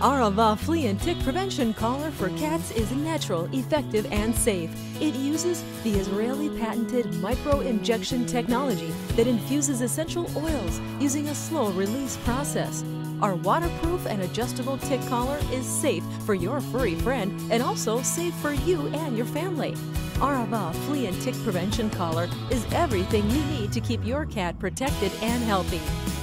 Arava Flea and Tick Prevention Collar for cats is natural, effective, and safe. It uses the Israeli-patented micro-injection technology that infuses essential oils using a slow-release process. Our waterproof and adjustable tick collar is safe for your furry friend and also safe for you and your family. Arava Flea and Tick Prevention Collar is everything you need to keep your cat protected and healthy.